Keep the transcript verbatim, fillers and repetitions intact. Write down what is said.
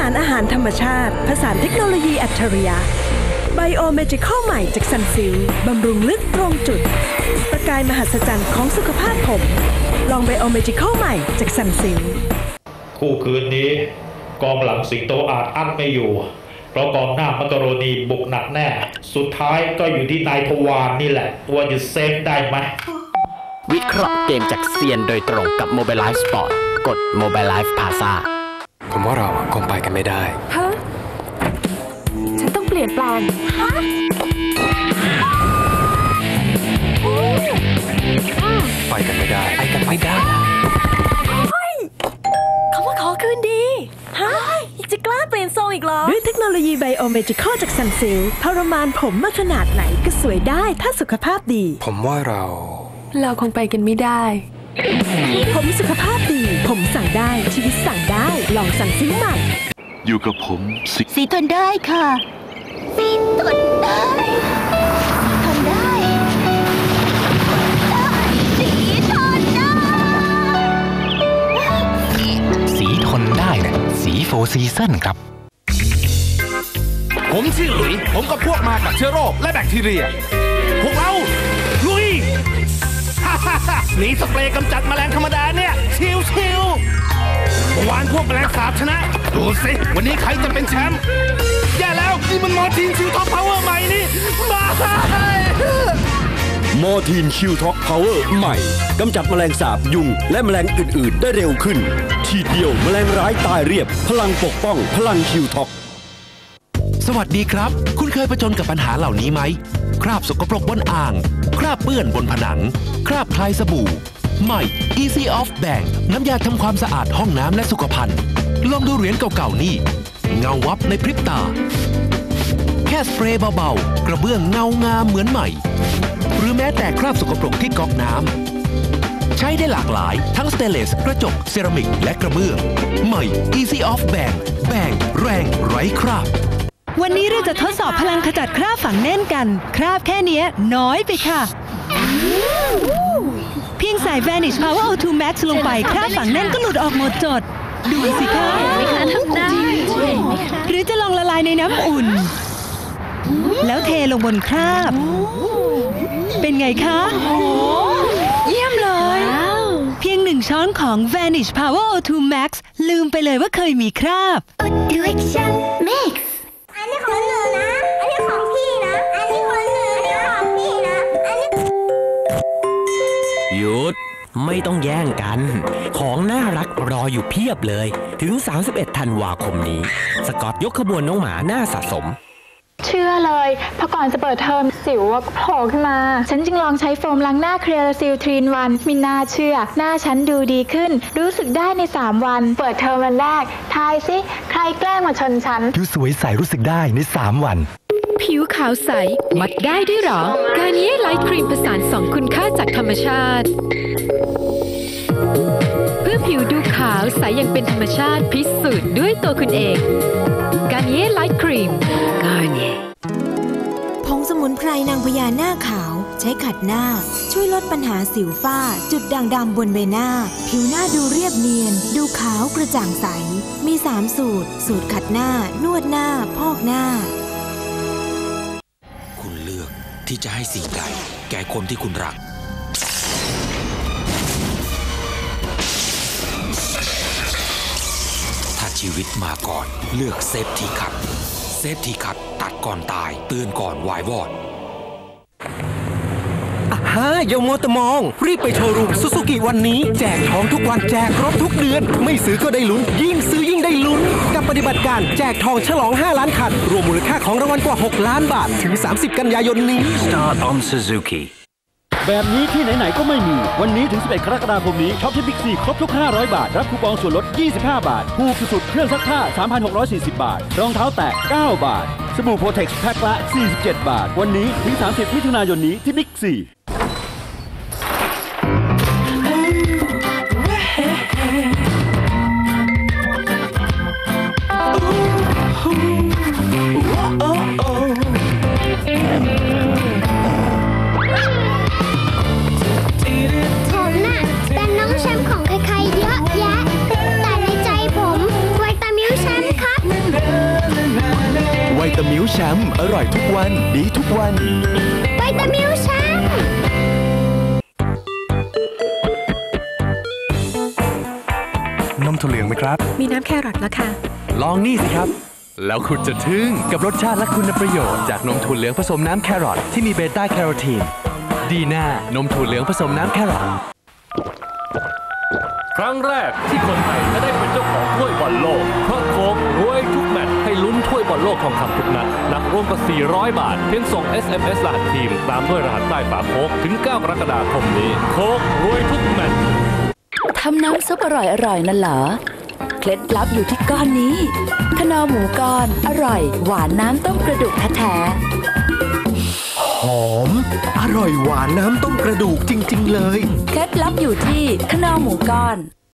านอาหารธรรมชาติผสานเทคโนโลยีอัจฉริยะไบโอเมจิคอลใหม่จากซันซิลบำรุงลึกตรงจุดประกายมหัศจรรย์ของสุขภาพผมลองไบโอเมจิคอลใหม่จากซันซิลคู่คืนนี้กองหลังสิงโตอาจอั้นไม่อยู่เพราะกองหน้ามักกะโรนีบุกหนักแน่สุดท้ายก็อยู่ที่นายทวารนี่แหละว่าจะเซฟได้ไหมวิเคราะห์เกมจากเซียนโดยตรงกับ Mobile Life Sport กด Mobile Life Plaza ผมว่าเราคงไปกันไม่ได้ฮะฉันต้องเปลี่ยนแปลงฮะไปกันไม่ได้ไปกันไม่ได้เขาว่าขอคืนดีฮะจะกล้าเปลี่ยนทรงอีกเหรอด้วยเทคโนโลยีไบโอเมจิคอลจากซันซิลทรมานผมมาขนาดไหนก็สวยได้ถ้าสุขภาพดีผมว่าเราเราคงไปกันไม่ได้ผมสุขภาพดีผมสั่งได้ชีวิตสั่งได้ลองสั่งซิ้งใหม่อยู่กับผมสิสีทนได้ค่ะสีทนได้ทนได้สีทนได้สีทนได้นะสีโฟร์ซีซั่นครับผมชื่อหลุยผมกับพวกมากับเชื้อโรคและแบคทีเรียพวกเราลุยหนีสเปรย์กำจัดแมลงธรรมดาเนี่ยชิวชิวเมื่อวานพวกแมลงสาบชนะดูสิวันนี้ใครจะเป็นแชมป์แย่แล้วนี่มันมอร์ทีนคิวท็อปพาวเวอร์ใหม่นี่บ้ามอร์ทีนคิวท็อปพาวเวอร์ใหม่กำจัดแมลงสาบยุงและแมลงอื่นๆได้เร็วขึ้นทีเดียวแมลงร้ายตายเรียบพลังปกป้องพลังคิวท็อปสวัสดีครับคุณเคยผจญกับปัญหาเหล่านี้ไหมคราบสกปรกบนอ่างคราบเปื้อนบนผนังคราบคลายสบู่ใหม่ Easy Off Bang น้ำยาทำความสะอาดห้องน้ำและสุขภัณฑ์ลองดูเหรียญเก่าๆนี่เงาวับในพริบตาแค่สเปรย์เบาๆกระเบื้องเงางามเหมือนใหม่หรือแม้แต่คราบสกปรกที่ก๊อกน้ำใช้ได้หลากหลายทั้งสเตนเลสกระจกเซรามิกและกระเบื้องใหม่ Easy Off Bang แบงแรงไร้คราบวันนี้เราจะทดสอบพลังขจัดคราบฝังแน่นกันคราบแค่นี้น้อยไปค่ะเพียงใส่ Vanish Power โอ ทู Max ลงไปคราบฝังแน่นก็หลุดออกหมดจดดูสิคะทำได้หรือจะลองละลายในน้ำอุ่นแล้วเทลงบนคราบเป็นไงคะเยี่ยมเลยเพียงหนึ่งช้อนของ Vanish Power โอ ทู Max ลืมไปเลยว่าเคยมีคราบ Direction Mixอันนี้ของหนูนะอันนี้ของพี่นะอันนี้ของหนูอันนี้ของพี่นะอันนี้หยุดไม่ต้องแย่งกันของน่ารักรออยู่เพียบเลยถึงสามสิบเอ็ดธันวาคมนี้สกอตยกขบวนน้องหมาหน้าสะสมเชื่อเลยพอก่อนจะเปิดเทอมสิวก็โผล่ขึ้นมาฉันจึงลองใช้โฟมล้างหน้าเคลียร์ซิลทรีนวันมีน่าเชื่อหน้าฉันดูดีขึ้นรู้สึกได้ในสามวันเปิดเทอมวันแรกทายสิใครแกล้งมาชนฉันดูสวยใสรู้สึกได้ในสามวันผิวขาวใสมัดได้ด้วยหรอการนี้ไลท์ครีมผสานสองคุณค่าจากธรรมชาติเพื่อผิวดูขาวใสอย่างเป็นธรรมชาติพิสูจน์ด้วยตัวคุณเองการนี้ไลท์ครีมการนี้ผงสมุนไพรนางพญาหน้าขาวใช้ขัดหน้าช่วยลดปัญหาสิวฝ้าจุดด่างดำบนใบหน้าผิวหน้าดูเรียบเนียนดูขาวกระจ่างใสมีสามสูตรสูตรขัดหน้านวดหน้าพอกหน้าคุณเลือกที่จะให้สิ่งใดแก่คนที่คุณรักถ้าชีวิตมาก่อนเลือกเซฟทีคัทเซฟทีคัทตัดก่อนตายเตือนก่อนวายวอดฮ่าอย่ามัวแต่มองรีบไปโชว์รูมซูซูกิวันนี้แจกทองทุกวันแจกรถทุกเดือนไม่ซื้อก็ได้ลุ้นยิ่งซื้อยิ่งได้ลุ้นกับปฏิบัติการแจกทองฉลองห้าล้านคันรวมมูลค่าของรางวัลกว่าหกล้านบาทถึงสามสิบกันยายนนี้ Start on Suzuki แบบนี้ที่ไหนๆก็ไม่มีวันนี้ถึงสิบเอ็ดกรกฎาคมนี้ช็อปที่บิ๊กซีครบทุกห้าร้อยบาทรับคูปองส่วนลดยี่สิบห้าบาทถูกสุดๆเครื่องซักผ้า สามพันหกร้อยสี่สิบ บาทรองเท้าแตะเก้าบาทสบู่โปรเท็กซ์แพ็คละสี่สิบเจ็ดบาทวันนี้ถึงสามสิบมิถุนายนนี้ที่บิ๊กซีของใครๆเยอะแยะแต่ในใจผมไวตามิลแชมป์ครับแชมป์อร่อยทุกวันดีทุกวันวิตามิลแชมป์นมถั่วเหลืองไหมครับมีน้ำแครอทแล้วค่ะลองนี่สิครับ แล้วคุณจะทึ่งกับรสชาติและคุณประโยชน์จากนมถั่วเหลืองผสมน้ำแครอทที่มีเบต้าแคโรทีนดีน่านมถั่วเหลืองผสมน้ำแครอทครั้งแรกที่คนไทยจะได้เป็นเจ้าของถ้วยบอลโลกเพราะโค้กรวยทุกแมตช์ให้ลุ้นถ้วยบอลโลกทองคำทุกนัดหนักรวมกว่าสี่ร้อยบาทเพียงส่ง เอส เอ็ม เอส รหัสทีมตามด้วยรหัสใต้ฝาโค้กถึงเก้ากรกฎาคมนี้โค้กรวยทุกแมตช์ทำน้ำซุปอร่อยๆนั่นเหรอเคล็ดลับอยู่ที่ก้อนนี้ขนอหมูก้อนอร่อยหวานน้ำต้มกระดูกแท้ๆหอมอร่อยหวานน้ำต้มกระดูกจริงๆเลยเคล็ดลับอยู่ที่ขนอหมูก้อน